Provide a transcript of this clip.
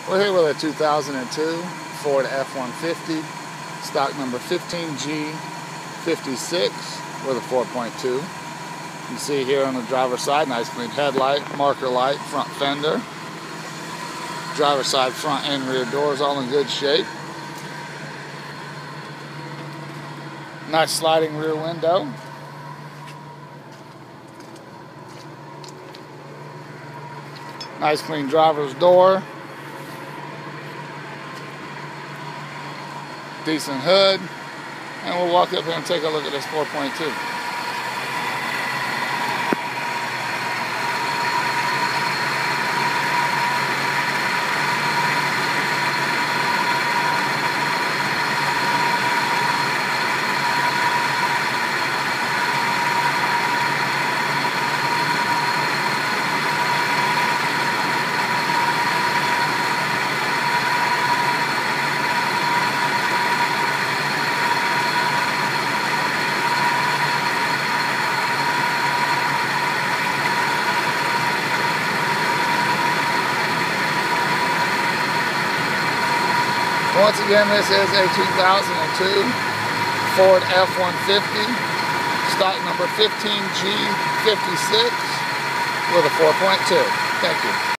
We're here with a 2002 Ford F-150, stock number 15G56 with a 4.2. You can see here on the driver's side, nice clean headlight, marker light, front fender. Driver's side front and rear doors all in good shape. Nice sliding rear window. Nice clean driver's door. Decent hood. And we'll walk up here and take a look at this 4.2. Once again, this is a 2002 Ford F-150, stock number 15G56 with a 4.2. Thank you.